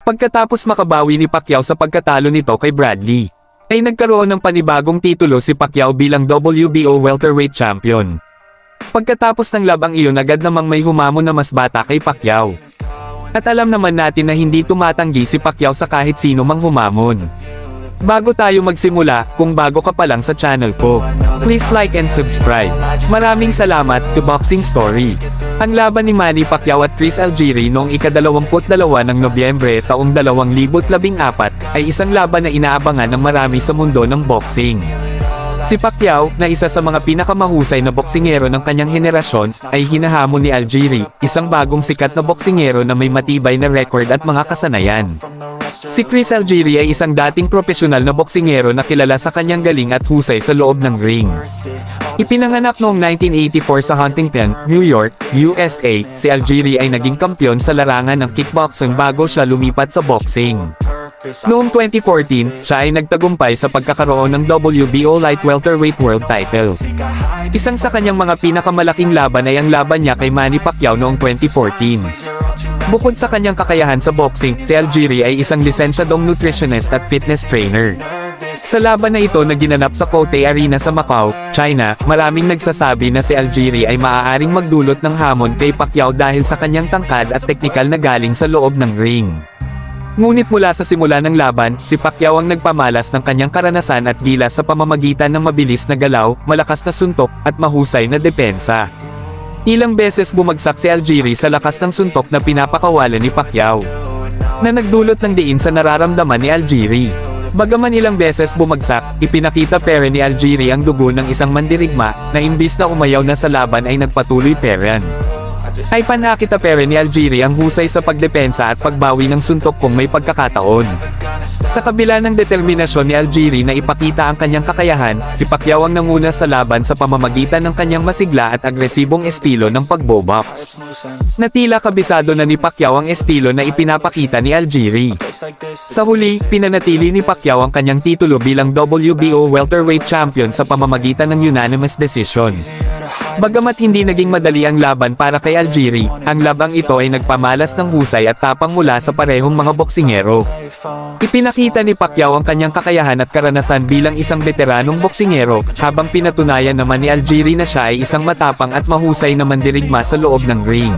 Pagkatapos makabawi ni Pacquiao sa pagkatalo nito kay Bradley, ay nagkaroon ng panibagong titulo si Pacquiao bilang WBO welterweight champion. Pagkatapos ng labang iyon agad namang may humamon na mas bata kay Pacquiao. At alam naman natin na hindi tumatanggi si Pacquiao sa kahit sino mang humamon. Bago tayo magsimula, kung bago ka pa lang sa channel ko, please like and subscribe. Maraming salamat to Boxing Story. Ang laban ni Manny Pacquiao at Chris Algieri noong ika-22 ng Nobyembre taong 2014 ay isang laban na inaabangan ng marami sa mundo ng boxing. Si Pacquiao, na isa sa mga pinakamahusay na boksingero ng kanyang henerasyon, ay hinahamon ni Algieri, isang bagong sikat na boksingero na may matibay na record at mga kasanayan. Si Chris Algieri ay isang dating profesional na boksingero na kilala sa kanyang galing at husay sa loob ng ring. Ipinanganak noong 1984 sa Huntington, New York, USA, si Algieri ay naging kampiyon sa larangan ng kickboxing bago siya lumipat sa boxing. Noong 2014, siya ay nagtagumpay sa pagkakaroon ng WBO Light Welterweight World Title. Isang sa kanyang mga pinakamalaking laban ay ang laban niya kay Manny Pacquiao noong 2014. Bukod sa kanyang kakayahan sa boxing, si Algieri ay isang lisensyadong nutritionist at fitness trainer. Sa laban na ito na ginanap sa Cotai Arena sa Macau, China, maraming nagsasabi na si Algieri ay maaaring magdulot ng hamon kay Pacquiao dahil sa kanyang tangkad at teknikal na galing sa loob ng ring. Ngunit mula sa simula ng laban, si Pacquiao ang nagpamalas ng kanyang karanasan at gilas sa pamamagitan ng mabilis na galaw, malakas na suntok, at mahusay na depensa. Ilang beses bumagsak si Algieri sa lakas ng suntok na pinapakawalan ni Pacquiao, na nagdulot ng diin sa nararamdaman ni Algieri. Bagaman ilang beses bumagsak, ipinakita pa rin ni Algieri ang dugo ng isang mandirigma, na imbis na umayaw na sa laban ay nagpatuloy pa rin. Ay panakita pa rin ni Algieri ang husay sa pagdepensa at pagbawi ng suntok kung may pagkakataon. Sa kabila ng determinasyon ni Algieri na ipakita ang kanyang kakayahan, si Pacquiao ang nanguna sa laban sa pamamagitan ng kanyang masigla at agresibong estilo ng pagbobox. Natila kabisado na ni Pacquiao ang estilo na ipinapakita ni Algieri. Sa huli, pinanatili ni Pacquiao ang kanyang titulo bilang WBO welterweight champion sa pamamagitan ng unanimous decision. Bagamat hindi naging madali ang laban para kay Algieri, ang labang ito ay nagpamalas ng husay at tapang mula sa parehong mga boksingero. Ipinakita ni Pacquiao ang kanyang kakayahan at karanasan bilang isang veteranong boksingero, habang pinatunayan naman ni Algieri na siya ay isang matapang at mahusay na mandirigma sa loob ng ring.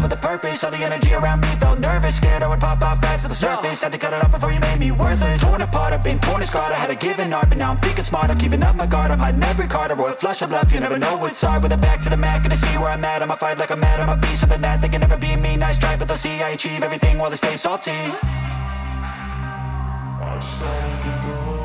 Gonna see where I'm at, I'ma fight like I'm mad, I'ma be something that they can never be me. Nice try, but they'll see I achieve everything while they stay salty.